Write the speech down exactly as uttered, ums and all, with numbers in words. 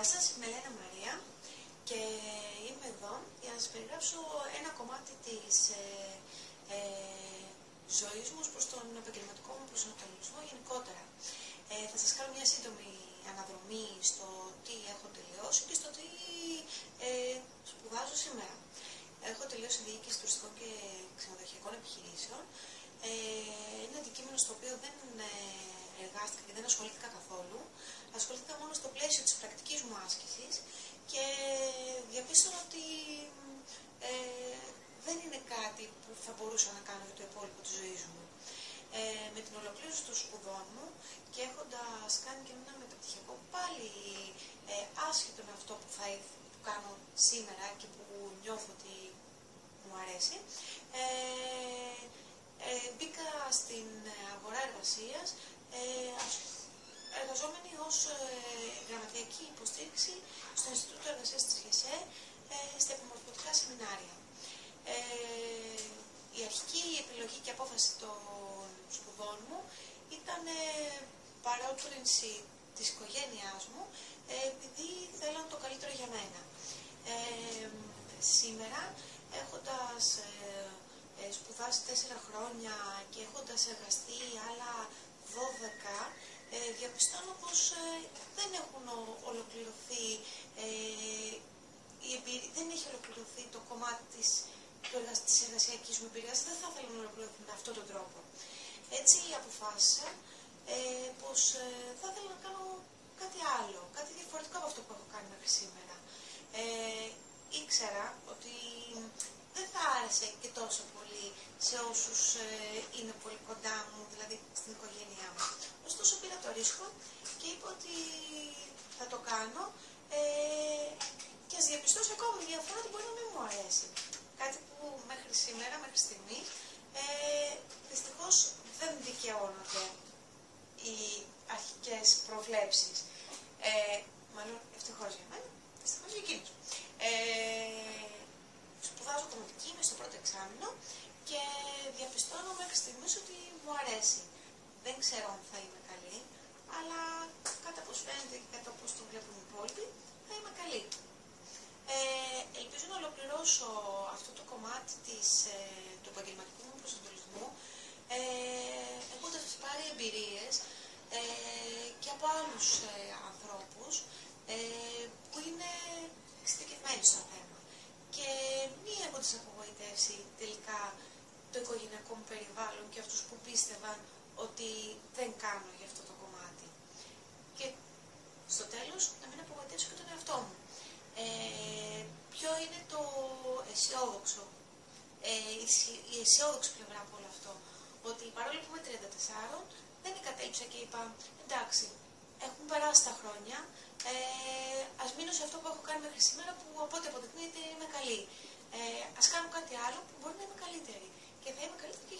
Γεια σας, είμαι Ελένα Μαρία και είμαι εδώ για να σας περιγράψω ένα κομμάτι της ε, ε, ζωής μου προς τον επαγγελματικό μου προσανατολισμό γενικότερα. Ε, θα σας κάνω μια σύντομη αναδρομή στο τι έχω τελειώσει και στο τι ε, σπουδάζω σήμερα. Έχω τελειώσει διοίκηση τουριστικών και ξενοδοχειακών επιχειρήσεων. Ε, είναι αντικείμενο στο οποίο δεν εργάστηκα και δεν ασχολήθηκα καθόλου. Ασχολήθηκα μόνο στο πλαίσιο της πρακτικής μου άσκησης και διαπίστωνα ότι ε, δεν είναι κάτι που θα μπορούσα να κάνω για το υπόλοιπο της ζωής μου. Ε, με την ολοκλήρωση των σπουδών μου και έχοντας κάνει και ένα μεταπτυχιακό πάλι ε, άσχετο με αυτό που θα που κάνω σήμερα και που νιώθω ότι μου αρέσει, ε, ε, μπήκα στην αγορά εργασίας ε, εργαζόμενη ως ε, γραμματιακή υποστήριξη στο Ινστιτούτο Εργασίας της ΓΕΣΕ ε, στα επιμορφωτικά σεμινάρια. Ε, η αρχική επιλογή και απόφαση των σπουδών μου ήταν ε, παρότρινση της οικογένειάς μου ε, επειδή θέλαν το καλύτερο για μένα. Ε, σήμερα, έχοντας ε, ε, σπουδάσει τέσσερα χρόνια και έχοντας εργαστεί άλλα δώδεκα, ε, διαπιστώνω πως ε, δεν έχουν ολοκληρωθεί, ε, η εμπειρία, δεν έχει ολοκληρωθεί το κομμάτι της, της εργασιακής μου εμπειρίας, δεν θα ήθελα να ολοκληρωθεί με αυτόν τον τρόπο. Έτσι αποφάσισα ε, πως ε, θα ήθελα να κάνω κάτι άλλο, κάτι διαφορετικό από αυτό που έχω κάνει μέχρι σήμερα. Ε, ήξερα ότι δεν θα άρεσε και τόσο πολύ σε όσους ε, είναι πολύ κοντά μου, δηλαδή στην οικογένειά μου. Ωστόσο πήρα το ρίσκο και είπα ότι θα το κάνω ε, και ας διαπιστώσω ακόμα μια φορά ότι μπορεί να μην μου αρέσει. Κάτι που μέχρι σήμερα, μέχρι στιγμή, ε, δυστυχώς δεν δικαιώνονται οι αρχικές προβλέψεις. Ε, μάλλον ευτυχώς για μένα, δυστυχώς για εκείνους. Ε, σπουδάζω κομμωτική, είμαι στο πρώτο εξάμηνο και διαπιστώνω μέχρι στιγμής ότι μου αρέσει. Δεν ξέρω αν θα είμαι καλή, αλλά κατά πώς φαίνεται και κατά πώς το βλέπουν οι υπόλοιποι, θα είμαι καλή. Ε, ελπίζω να ολοκληρώσω αυτό το κομμάτι της, ε, του επαγγελματικού μου προσανατολισμού ε, έχοντας πάρει εμπειρίες ε, και από άλλους ε, ανθρώπους ε, που είναι εξειδικευμένοι στο θέμα. Και μη έχω τις απογοητεύσει τελικά το οικογενειακό μου περιβάλλον και αυτούς που πίστευαν ότι δεν κάνω για αυτό το κομμάτι. Και στο τέλος να μην απογοητεύσω και τον εαυτό μου. Ε, ποιο είναι το αισιόδοξο, ε, η αισιόδοξη πλευρά από όλο αυτό. Ότι παρόλο που είμαι τριάντα τέσσερα, δεν εγκατέλειψα και είπα εντάξει, έχουν περάσει τα χρόνια, ε, ας μείνω σε αυτό που έχω κάνει μέχρι σήμερα που από ό,τι αποδεικνύεται είμαι καλή. Ε, ας κάνω κάτι άλλο που μπορεί να είμαι καλύτερη. Και θα είμαι καλύτερη